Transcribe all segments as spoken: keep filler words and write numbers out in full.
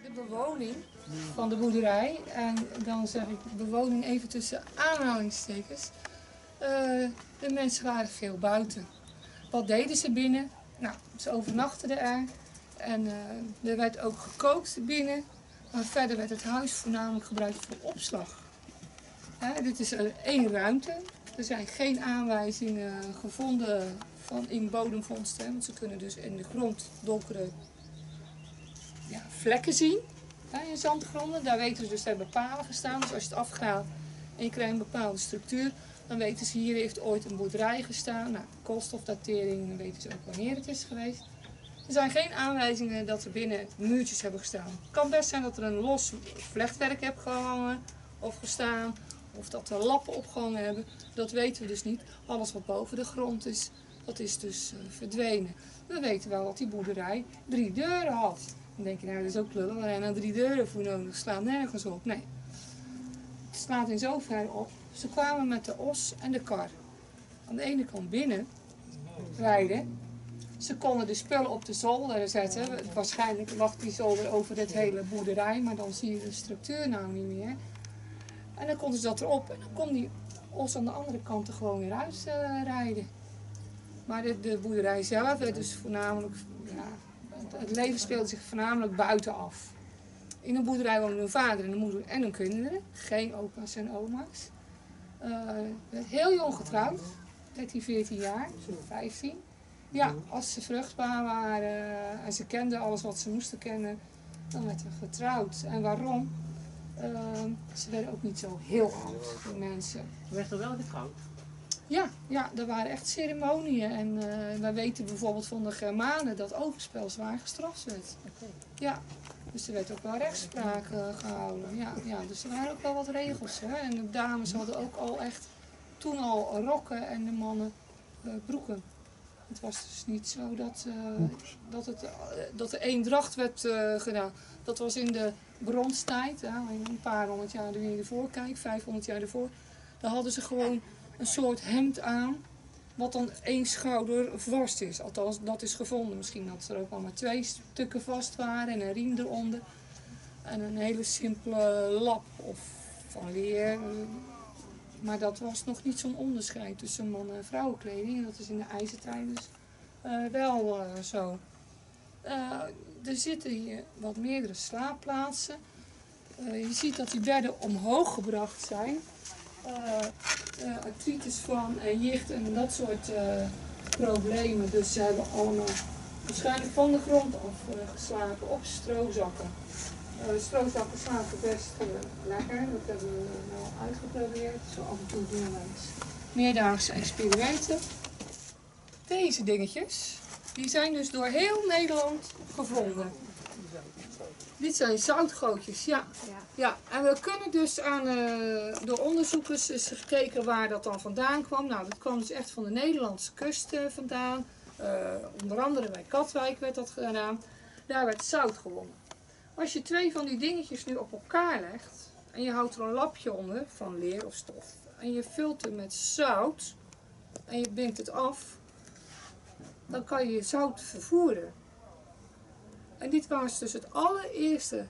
de bewoning van de boerderij. En dan zeg ik bewoning even tussen aanhalingstekens. Uh, de mensen waren veel buiten. Wat deden ze binnen? Nou, ze overnachten er. En uh, er werd ook gekookt binnen. Maar verder werd het huis voornamelijk gebruikt voor opslag. Hè, dit is één ruimte. Er zijn geen aanwijzingen gevonden van in bodemvondsten. Want ze kunnen dus in de grond donkere ja, vlekken zien. Hè, in zandgronden. Daar weten ze dus, daar hebben palen gestaan. Dus als je het afgaat en je krijgt een bepaalde structuur, dan weten ze, hier heeft ooit een boerderij gestaan. Nou, koolstofdatering, dan weten ze ook wanneer het is geweest. Er zijn geen aanwijzingen dat er binnen muurtjes hebben gestaan. Het kan best zijn dat er een los vlechtwerk heeft gehangen of gestaan. Of dat er lappen opgehangen hebben. Dat weten we dus niet. Alles wat boven de grond is, dat is dus uh, verdwenen. We weten wel dat die boerderij drie deuren had. Dan denk je, nou dat is ook lullig, waar zijn nou drie deuren voor nodig? Slaat nergens op. Nee. Het slaat in zoverre op. Ze kwamen met de os en de kar. Aan de ene kant binnen rijden. Ze konden de spullen op de zolder zetten. Waarschijnlijk lag die zolder over dit hele boerderij, maar dan zie je de structuur nou niet meer. En dan konden ze dat erop en dan kon die os aan de andere kant er gewoon weer uitrijden. Uh, maar de, de boerderij zelf werd dus voornamelijk, ja, het leven speelde zich voornamelijk buitenaf. In een boerderij woonden een vader en een moeder en hun kinderen, geen opa's en oma's. Uh, werd heel jong getrouwd, dertien, veertien jaar, vijftien. Ja, als ze vruchtbaar waren en ze kenden alles wat ze moesten kennen, dan werd er getrouwd. En waarom? Uh, ze werden ook niet zo heel oud, die mensen. Ze werden wel getrouwd? Ja, ja, er waren echt ceremonieën. En uh, wij weten bijvoorbeeld van de Germanen dat overspel zwaar gestraft werd. Okay. Ja, dus er werd ook wel rechtspraak uh, gehouden. Ja, ja, dus er waren ook wel wat regels. Hè? En de dames hadden ook al echt toen al rokken en de mannen uh, broeken. Het was dus niet zo dat, uh, dat, het, uh, dat er eendracht werd uh, gedaan. Dat was in de bronstijd, ja, een paar honderd jaar ervoor, kijk, vijfhonderd jaar ervoor. Daar hadden ze gewoon een soort hemd aan, wat dan één schouder vast is. Althans, dat is gevonden. Misschien dat er ook al maar twee stukken vast waren en een riem eronder. En een hele simpele lap of van leer. Maar dat was nog niet zo'n onderscheid tussen mannen- en vrouwenkleding. En dat is in de ijzertijd dus uh, wel uh, zo. Uh, er zitten hier wat meerdere slaapplaatsen. Uh, je ziet dat die bedden omhoog gebracht zijn. Uh, uh, artritis van en jicht en dat soort uh, problemen. Dus ze hebben allemaal waarschijnlijk van de grond af uh, geslapen op stroozakken. Uh, stroozakken slapen best uh, lekker, dat hebben we wel uitgeprobeerd. Zo af en toe doen we eens meerdaagse experimenten. Deze dingetjes, die zijn dus door heel Nederland gevonden. Dit zijn zoutgootjes, ja. Ja. En we kunnen dus aan, uh, door onderzoekers is gekeken waar dat dan vandaan kwam. Nou, dat kwam dus echt van de Nederlandse kust uh, vandaan. Uh, onder andere bij Katwijk werd dat gedaan. Daar werd zout gewonnen. Als je twee van die dingetjes nu op elkaar legt en je houdt er een lapje onder van leer of stof en je vult het met zout en je bindt het af, dan kan je je zout vervoeren. En dit was dus het allereerste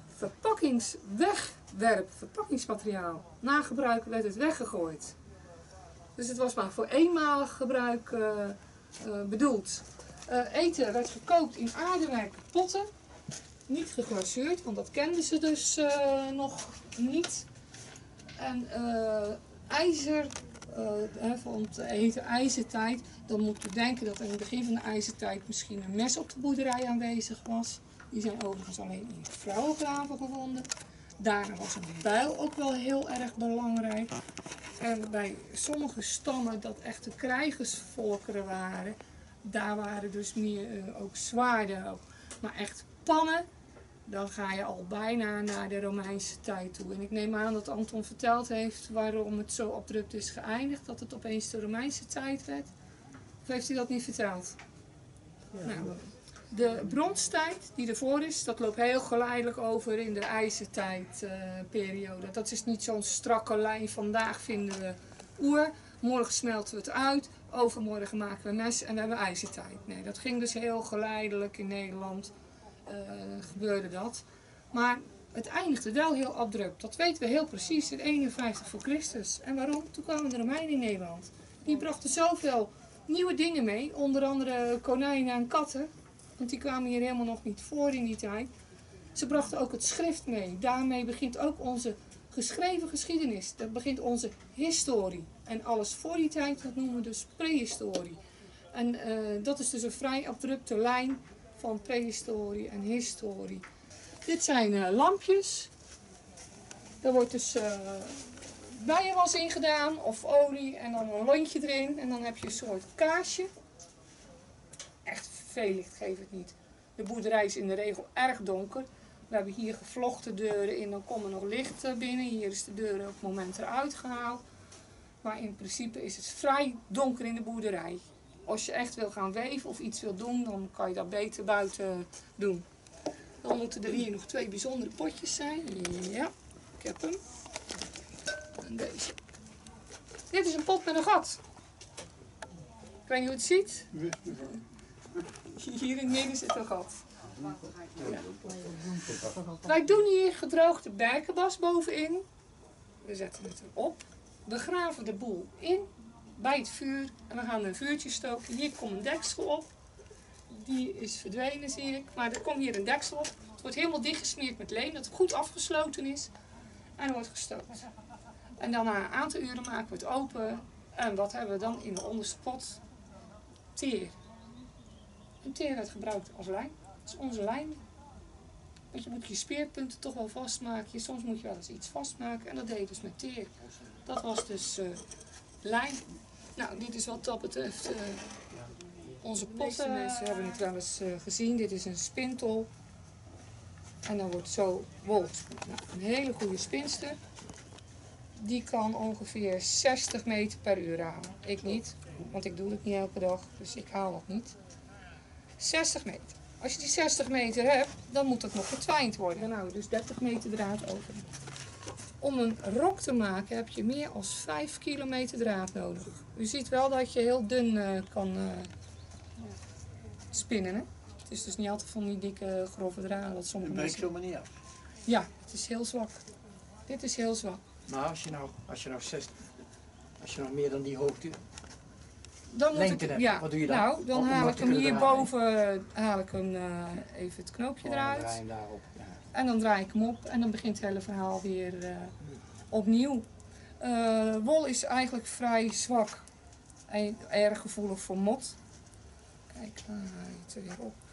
verpakkingswegwerp, verpakkingsmateriaal. Na gebruik werd het weggegooid. Dus het was maar voor eenmalig gebruik uh, uh, bedoeld. Uh, eten werd gekookt in aardewerken potten. Niet geglazuurd, want dat kenden ze dus uh, nog niet. En uh, ijzer, uh, hè, van de hete ijzertijd, dan moet je denken dat in het begin van de ijzertijd misschien een mes op de boerderij aanwezig was. Die zijn overigens alleen in vrouwengraven gevonden. Daarna was een bijl ook wel heel erg belangrijk. En bij sommige stammen dat echte krijgersvolkeren waren, daar waren dus meer uh, ook zwaarden. Maar echt pannen, dan ga je al bijna naar de Romeinse tijd toe. En ik neem aan dat Anton verteld heeft waarom het zo abrupt is geëindigd, dat het opeens de Romeinse tijd werd. Of heeft hij dat niet verteld? Ja. Nou, de bronstijd die ervoor is, dat loopt heel geleidelijk over in de ijzertijdperiode. Uh, dat is niet zo'n strakke lijn, vandaag vinden we oer, morgen smelten we het uit, overmorgen maken we mes en we hebben ijzertijd. Nee, dat ging dus heel geleidelijk in Nederland. Uh, gebeurde dat. Maar het eindigde wel heel abrupt. Dat weten we heel precies in eenenvijftig voor Christus. En waarom? Toen kwamen de Romeinen in Nederland. Die brachten zoveel nieuwe dingen mee. Onder andere konijnen en katten. Want die kwamen hier helemaal nog niet voor in die tijd. Ze brachten ook het schrift mee. Daarmee begint ook onze geschreven geschiedenis. Dat begint onze historie. En alles voor die tijd, dat noemen we dus prehistorie. En uh, dat is dus een vrij abrupte lijn van prehistorie en historie. Dit zijn uh, lampjes. Daar wordt dus uh, bijenwas in gedaan of olie en dan een lontje erin. En dan heb je een soort kaarsje. Echt veel licht geeft het niet. De boerderij is in de regel erg donker. We hebben hier gevlochten deuren in, dan komt er nog licht binnen. Hier is de deur op het moment eruit gehaald. Maar in principe is het vrij donker in de boerderij. Als je echt wil gaan weven of iets wil doen, dan kan je dat beter buiten doen. Dan moeten er hier nog twee bijzondere potjes zijn. Ja, ik heb hem. En deze. Dit is een pot met een gat. Ik weet niet hoe het ziet. Hier in het midden zit een gat. Ja. Wij doen hier gedroogde berkenbas bovenin. We zetten het erop. We graven de boel in bij het vuur en we gaan een vuurtje stoken. Hier komt een deksel op. Die is verdwenen, zie ik. Maar er komt hier een deksel op. Het wordt helemaal dichtgesmeerd met leem, dat het goed afgesloten is. En er wordt gestookt. En dan na een aantal uren maken we het open. En wat hebben we dan in de onderste pot? Teer. En teer werd gebruikt als lijm. Dat is onze lijm. Want je moet je speerpunten toch wel vastmaken. Soms moet je wel eens iets vastmaken. En dat deed je dus met teer. Dat was dus uh, lijm. Nou, dit is wat dat betreft uh, onze potten. De meeste mensen hebben het wel eens uh, gezien. Dit is een spintel. En dan wordt zo wol gespoeld. Nou, een hele goede spinster. Die kan ongeveer zestig meter per uur halen. Ik niet, want ik doe het niet elke dag. Dus ik haal dat niet. zestig meter. Als je die zestig meter hebt, dan moet het nog getwijnd worden. Nou, dus dertig meter draad over. Om een rok te maken heb je meer dan vijf kilometer draad nodig. U ziet wel dat je heel dun uh, kan uh, spinnen. Hè? Het is dus niet altijd van die dikke grove draden. Dat sommige breekt zomaar niet af. Ja, het is heel zwak. Dit is heel zwak. Maar als je nou, als je nou zestig, als je nou meer dan die hoogte dan moet ik, ja, wat doe je dan? Nou, dan haal ik hem hierboven, haal ik hem uh, even het knoopje oh, eruit. Draai hem daarop. Ja. En dan draai ik hem op en dan begint het hele verhaal weer uh, opnieuw. Uh, wol is eigenlijk vrij zwak en erg gevoelig voor mot. Kijk, dan haal je het er weer op.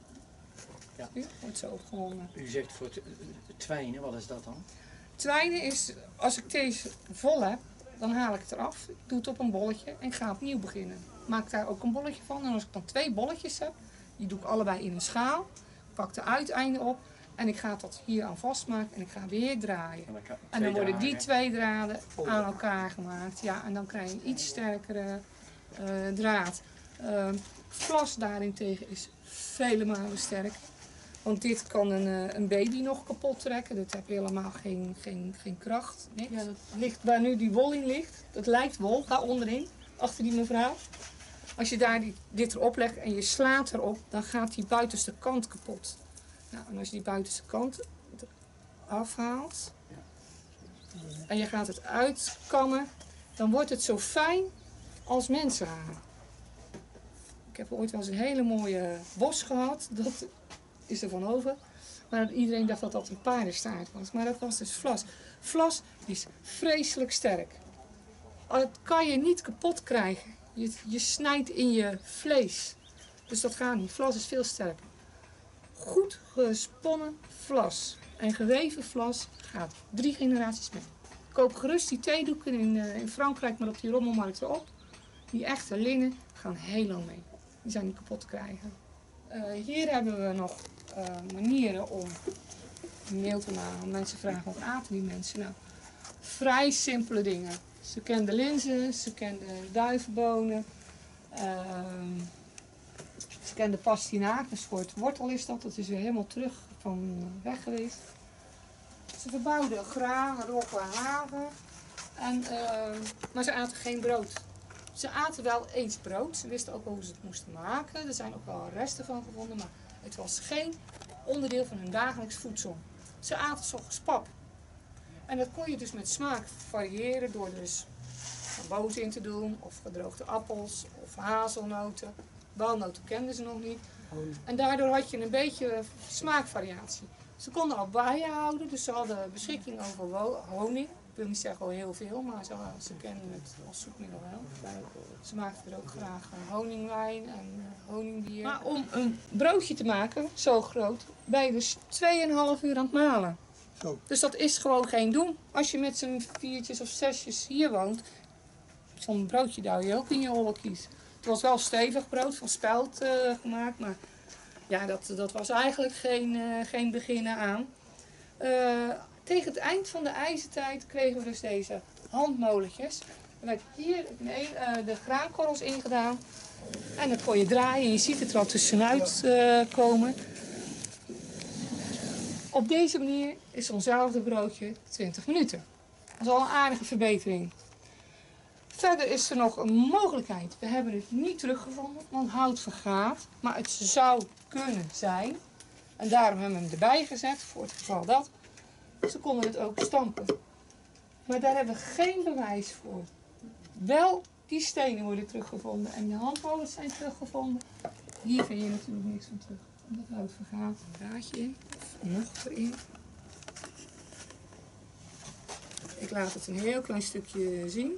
Ja. U wordt zo opgewonden. U zegt voor het twijnen, wat is dat dan? Twijnen is, als ik deze vol heb, dan haal ik het eraf, ik doe het op een bolletje en ik ga opnieuw beginnen. Maak daar ook een bolletje van en als ik dan twee bolletjes heb, die doe ik allebei in een schaal, pak de uiteinden op en ik ga dat hier aan vastmaken en ik ga weer draaien. En dan, en dan worden die twee draden aan elkaar gemaakt, ja, en dan krijg je een iets sterkere uh, draad. Uh, vlas daarentegen is vele malen sterk. Want dit kan een, een baby nog kapot trekken. Dit heeft helemaal geen, geen, geen kracht. Niks. Ja, dat ligt waar nu die wol in ligt. Dat lijkt wol, daar onderin, achter die mevrouw. Als je daar die, dit erop legt en je slaat erop, dan gaat die buitenste kant kapot. Nou, en als je die buitenste kant afhaalt en je gaat het uitkammen, dan wordt het zo fijn als mensenhaar. Ik heb ooit wel eens een hele mooie bos gehad. Dat is er van over. Maar iedereen dacht dat dat een paardenstaart was. Maar dat was dus vlas. Vlas is vreselijk sterk. Dat kan je niet kapot krijgen. Je, je snijdt in je vlees. Dus dat gaat niet. Vlas is veel sterker. Goed gesponnen vlas en geweven vlas gaat drie generaties mee. Koop gerust die theedoeken in, uh, in Frankrijk, maar op die rommelmarkt erop. Die echte linnen gaan heel lang mee. Die zijn niet kapot te krijgen. Uh, hier hebben we nog uh, manieren om meel te maken. Mensen vragen wat aten die mensen. Nou, vrij simpele dingen. Ze kenden linzen, ze kenden duivenbonen. Uh, ze kenden pastinaak, een soort wortel is dat. Dat is weer helemaal terug van weg geweest. Ze verbouwden graan, rogge, haver. En, uh, maar ze aten geen brood. Ze aten wel eens brood. Ze wisten ook wel hoe ze het moesten maken. Er zijn ook wel resten van gevonden. Maar het was geen onderdeel van hun dagelijks voedsel. Ze aten 's ochtends pap. En dat kon je dus met smaak variëren door dus boter in te doen, of gedroogde appels, of hazelnoten. Walnoten kenden ze nog niet. En daardoor had je een beetje smaakvariatie. Ze konden al bijen houden, dus ze hadden beschikking over honing. Ik wil niet zeggen al heel veel, maar ze, ze kennen het als zoetmiddel wel. Ze maakten er ook graag honingwijn en honingbier. Maar om een broodje te maken, zo groot, ben je dus tweeënhalf uur aan het malen. Zo. Dus dat is gewoon geen doen. Als je met z'n viertjes of zesjes hier woont, zo'n broodje douw je ook in je holletjes. Het was wel stevig brood, van spelt uh, gemaakt, maar ja, dat, dat was eigenlijk geen, uh, geen begin aan. Uh, tegen het eind van de ijzertijd kregen we dus deze handmolentjes. Er werd hier nee, uh, de graankorrels ingedaan en dan kon je draaien en je ziet het er al tussenuit uh, komen. Op deze manier is onszelfde broodje twintig minuten. Dat is al een aardige verbetering. Verder is er nog een mogelijkheid. We hebben het niet teruggevonden, want hout vergaat. Maar het zou kunnen zijn. En daarom hebben we hem erbij gezet, voor het geval dat. Ze konden het ook stampen. Maar daar hebben we geen bewijs voor. Wel, die stenen worden teruggevonden en de handmolens zijn teruggevonden. Hier vind je natuurlijk niks van terug. Omdat hout vergaat. Een draadje in, of nog erin. Ik laat het een heel klein stukje zien.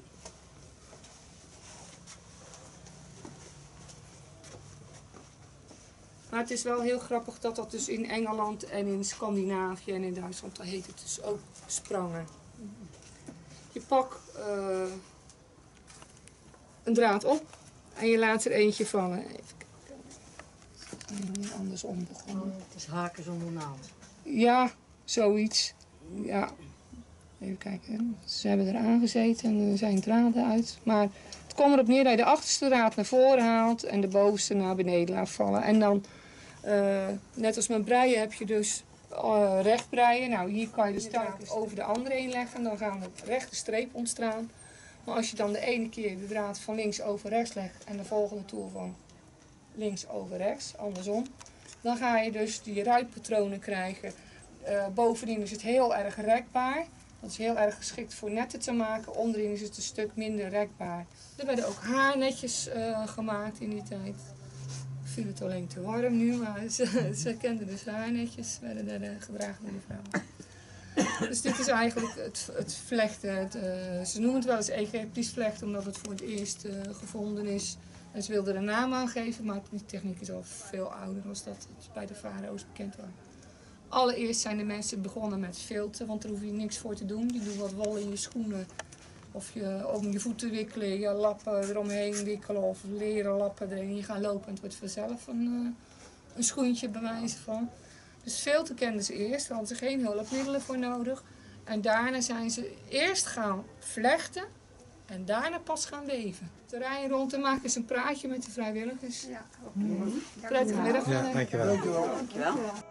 Maar het is wel heel grappig dat dat dus in Engeland en in Scandinavië en in Duitsland, daar heet het dus ook sprangen. Je pakt uh, een draad op en je laat er eentje vallen. Even kijken. Andersom begonnen. Oh, het is haken zonder naald. Ja, zoiets. Ja. Even kijken. Ze hebben er aangezeten en er zijn draden uit. Maar het komt erop neer dat je de achterste draad naar voren haalt en de bovenste naar beneden laat vallen. En dan, uh, net als met breien, heb je dus uh, recht breien. Nou, hier kan je de staart over de andere heen leggen. Dan gaan er rechte streep ontstaan. Maar als je dan de ene keer de draad van links over rechts legt en de volgende toer van links over rechts, andersom. Dan ga je dus die ruitpatronen krijgen. Uh, bovenin is het heel erg rekbaar. Dat is heel erg geschikt voor netten te maken. Onderin is het een stuk minder rekbaar. Er werden ook haarnetjes uh, gemaakt in die tijd. Ik vind het alleen te warm nu, maar ze, ze kenden dus haarnetjes. Werden er uh, gedragen door de vrouwen. Dus dit is eigenlijk het, het vlechten. Het, uh, ze noemen het wel eens Egyptisch vlecht, omdat het voor het eerst uh, gevonden is. En ze wilden er een naam aan geven, maar die techniek is al veel ouder dan dat het bij de farao's bekend was. Allereerst zijn de mensen begonnen met filten, want daar hoef je niks voor te doen. Die doen wat wol in je schoenen of je om je voeten wikkelen, je lappen eromheen wikkelen of leren lappen erin. Je gaat lopen en het wordt vanzelf een, uh, een schoentje bij wijze van. Dus filten kenden ze eerst, daar hadden ze geen hulpmiddelen voor nodig. En daarna zijn ze eerst gaan vlechten en daarna pas gaan weven. De terrein rond te maken is een praatje met de vrijwilligers. Ja, oké. Prettige middag. Ja, dankjewel. Dankjewel. Dankjewel.